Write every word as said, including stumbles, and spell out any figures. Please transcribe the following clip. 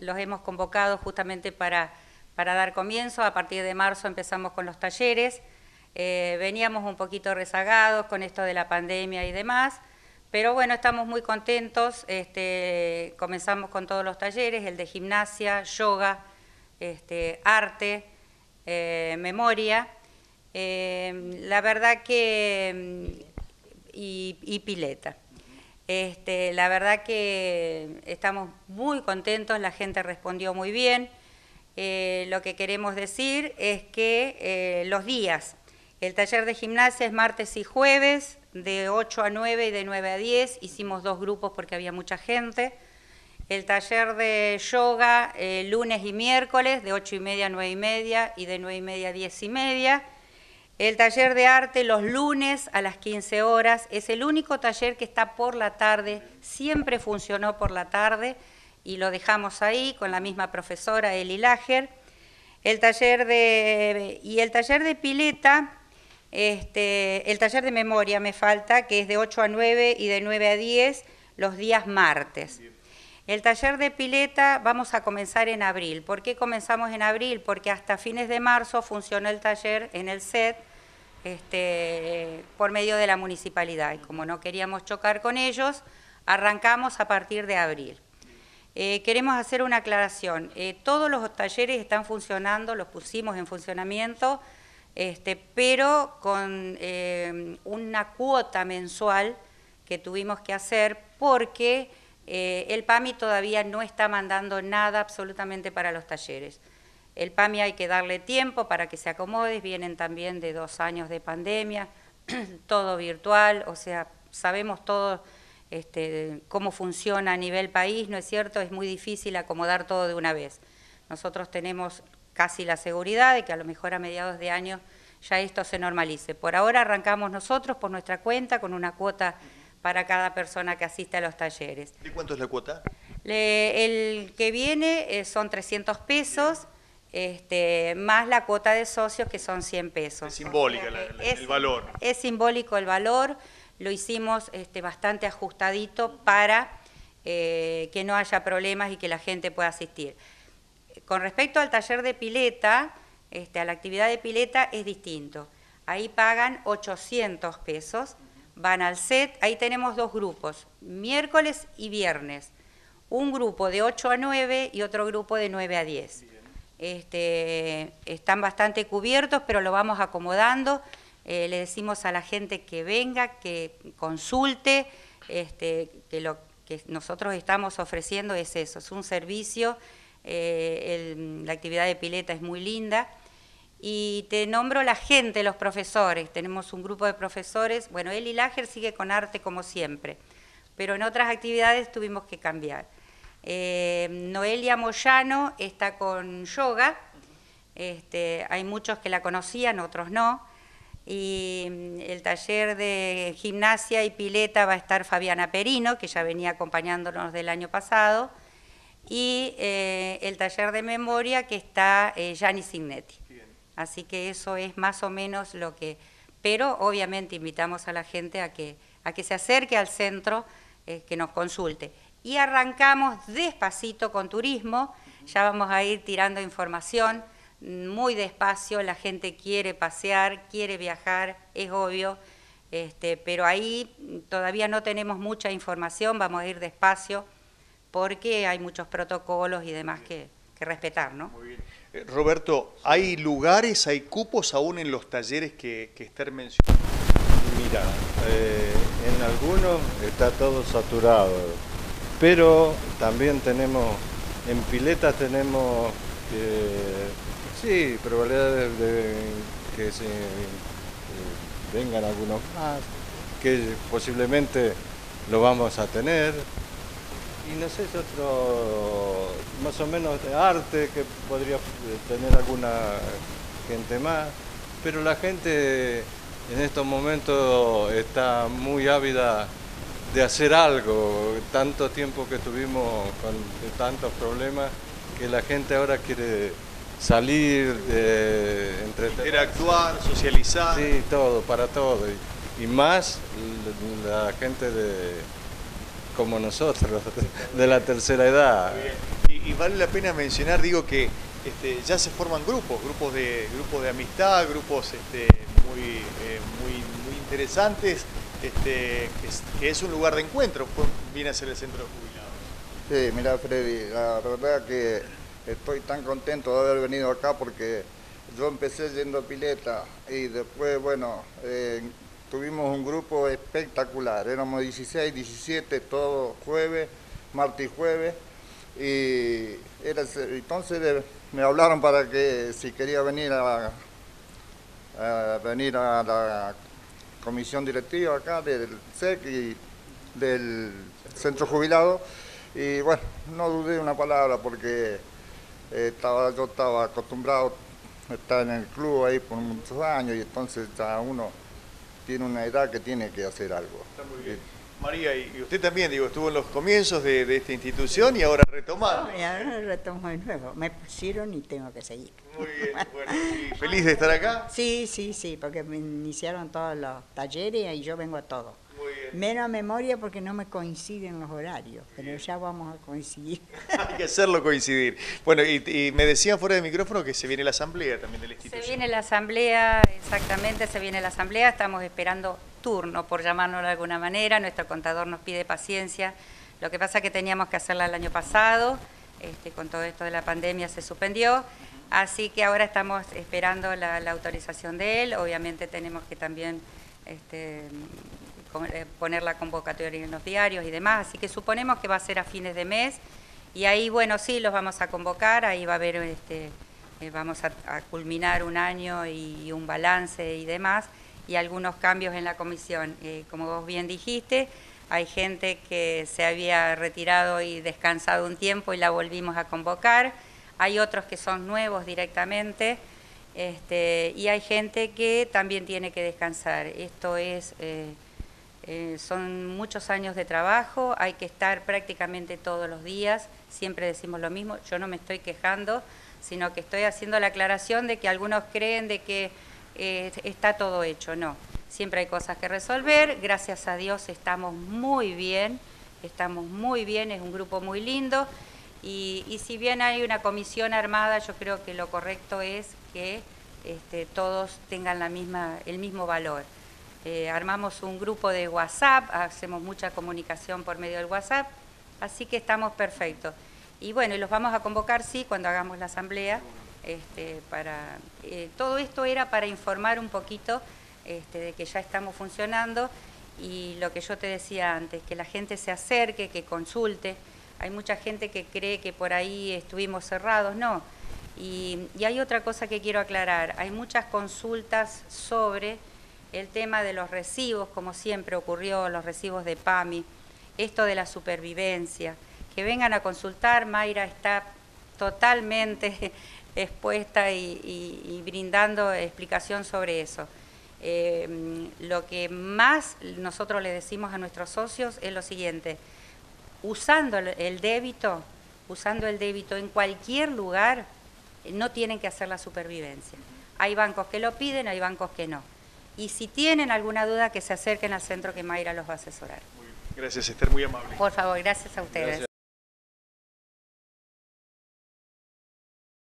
los hemos convocado justamente para, para dar comienzo. A partir de marzo empezamos con los talleres. Eh, veníamos un poquito rezagados con esto de la pandemia y demás, pero bueno, estamos muy contentos. Este, comenzamos con todos los talleres, el de gimnasia, yoga, este, arte, eh, memoria. Eh, la verdad que... y, y pileta. Este, la verdad que estamos muy contentos, la gente respondió muy bien. Eh, lo que queremos decir es que eh, los días, el taller de gimnasia es martes y jueves, de ocho a nueve y de nueve a diez, hicimos dos grupos porque había mucha gente. El taller de yoga, eh, lunes y miércoles, de ocho y media a nueve y media y de nueve y media a diez y media. El taller de arte los lunes a las quince horas, es el único taller que está por la tarde, siempre funcionó por la tarde y lo dejamos ahí con la misma profesora Eli Lager. El taller de, y el taller de pileta, este, el taller de memoria me falta, que es de ocho a nueve y de nueve a diez los días martes. El taller de pileta vamos a comenzar en abril. ¿Por qué comenzamos en abril? Porque hasta fines de marzo funcionó el taller en el S E T este, por medio de la municipalidad. Y como no queríamos chocar con ellos, arrancamos a partir de abril. Eh, queremos hacer una aclaración. Eh, todos los talleres están funcionando, los pusimos en funcionamiento, este, pero con eh, una cuota mensual que tuvimos que hacer porque... Eh, el P A M I todavía no está mandando nada absolutamente para los talleres. El P A M I hay que darle tiempo para que se acomode, vienen también de dos años de pandemia, todo virtual, o sea, sabemos todo este, cómo funciona a nivel país, ¿no es cierto? Es muy difícil acomodar todo de una vez. Nosotros tenemos casi la seguridad de que a lo mejor a mediados de año ya esto se normalice. Por ahora arrancamos nosotros por nuestra cuenta con una cuota para cada persona que asiste a los talleres. ¿De cuánto es la cuota? Le, el que viene eh, son trescientos pesos, este, más la cuota de socios que son cien pesos. Es simbólica la, la, es, el valor. Es simbólico el valor, lo hicimos este, bastante ajustadito para eh, que no haya problemas y que la gente pueda asistir. Con respecto al taller de pileta, este, a la actividad de pileta es distinto. Ahí pagan ochocientos pesos. Van al S E T, ahí tenemos dos grupos, miércoles y viernes. Un grupo de ocho a nueve y otro grupo de nueve a diez. Este, están bastante cubiertos, pero lo vamos acomodando. Eh, le decimos a la gente que venga, que consulte, este, que lo que nosotros estamos ofreciendo es eso, es un servicio. Eh, el, la actividad de pileta es muy linda. Y te nombro la gente, los profesores. Tenemos un grupo de profesores. Bueno, Eli Lager sigue con arte como siempre, pero en otras actividades tuvimos que cambiar. Eh, Noelia Moyano está con yoga. Este, hay muchos que la conocían, otros no. Y el taller de gimnasia y pileta va a estar Fabiana Perino, que ya venía acompañándonos del año pasado. Y eh, el taller de memoria que está eh, Gianni Signetti. Así que eso es más o menos lo que... Pero obviamente invitamos a la gente a que, a que se acerque al centro, eh, que nos consulte. Y arrancamos despacito con turismo, ya vamos a ir tirando información, muy despacio, la gente quiere pasear, quiere viajar, es obvio, este, pero ahí todavía no tenemos mucha información, vamos a ir despacio, porque hay muchos protocolos y demás que, que respetar, ¿no? Muy bien. Roberto, ¿hay lugares, hay cupos aún en los talleres que, que Esther mencionó? Mira, eh, en algunos está todo saturado, pero también tenemos, en piletas tenemos, eh, sí, probabilidades de que se, eh, vengan algunos más, que posiblemente lo vamos a tener. Y no sé, es otro, más o menos de arte, que podría tener alguna gente más, pero la gente en estos momentos está muy ávida de hacer algo. Tanto tiempo que tuvimos con tantos problemas, que la gente ahora quiere salir, de entretener. Interactuar, socializar. Sí, todo, para todo. Y, y más la gente de... como nosotros, de la tercera edad. Y, Y, y vale la pena mencionar, digo, que este, ya se forman grupos, grupos de, grupos de amistad, grupos este, muy, eh, muy, muy interesantes, este, que, es, que es un lugar de encuentro, viene a ser el centro de jubilados. Sí, mira, Freddy, la verdad que estoy tan contento de haber venido acá porque yo empecé yendo a pileta y después, bueno, eh, tuvimos un grupo espectacular, éramos dieciséis, diecisiete, todo jueves, martes y jueves, y era, entonces me hablaron para que si quería venir a, a venir a la comisión directiva acá del S E C y del centro jubilado, y bueno, no dudé una palabra porque eh, estaba, yo estaba acostumbrado a estar en el club ahí por muchos años y entonces ya uno tiene una edad que tiene que hacer algo. Está muy bien. María, y usted también, digo, estuvo en los comienzos de, de esta institución y ahora retomando. No, y ahora retomo de nuevo. Me pusieron y tengo que seguir. Muy bien, bueno, y feliz de estar acá. Sí, sí, sí, porque me iniciaron todos los talleres y yo vengo a todo. Muy bien. Menos memoria porque no me coinciden los horarios, pero ya vamos a coincidir. Hay que hacerlo coincidir. Bueno, y, y me decían fuera de micrófono que se viene la asamblea también de la institución. Se viene la asamblea, exactamente, se viene la asamblea, estamos esperando turno, por llamarlo de alguna manera, nuestro contador nos pide paciencia, lo que pasa es que teníamos que hacerla el año pasado, este, con todo esto de la pandemia se suspendió, así que ahora estamos esperando la, la autorización de él, obviamente tenemos que también este, poner la convocatoria en los diarios y demás, así que suponemos que va a ser a fines de mes, y ahí, bueno, sí, los vamos a convocar, ahí va a haber, este, eh, vamos a, a culminar un año y, y un balance y demás, y algunos cambios en la comisión. Eh, como vos bien dijiste, hay gente que se había retirado y descansado un tiempo y la volvimos a convocar, hay otros que son nuevos directamente, este, y hay gente que también tiene que descansar. Esto es, eh, eh, son muchos años de trabajo, hay que estar prácticamente todos los días, siempre decimos lo mismo, yo no me estoy quejando, sino que estoy haciendo la aclaración de que algunos creen de que Eh, está todo hecho, no. Siempre hay cosas que resolver, gracias a Dios estamos muy bien, estamos muy bien, es un grupo muy lindo y, y si bien hay una comisión armada, yo creo que lo correcto es que este, todos tengan la misma, el mismo valor. Eh, armamos un grupo de WhatsApp, hacemos mucha comunicación por medio del WhatsApp, así que estamos perfectos. Y bueno, y los vamos a convocar, sí, cuando hagamos la asamblea. Este, para, eh, todo esto era para informar un poquito este, de que ya estamos funcionando y lo que yo te decía antes, que la gente se acerque, que consulte. Hay mucha gente que cree que por ahí estuvimos cerrados, no. Y, y hay otra cosa que quiero aclarar, hay muchas consultas sobre el tema de los recibos, como siempre ocurrió, los recibos de PAMI, esto de la supervivencia, que vengan a consultar, Mayra está totalmente expuesta y, y, y brindando explicación sobre eso. Eh, lo que más nosotros le decimos a nuestros socios es lo siguiente, usando el débito, usando el débito en cualquier lugar, no tienen que hacer la supervivencia. Hay bancos que lo piden, hay bancos que no. Y si tienen alguna duda, que se acerquen al centro que Mayra los va a asesorar. Muy bien. Gracias, Esther, muy amable. Por favor, gracias a ustedes. Gracias.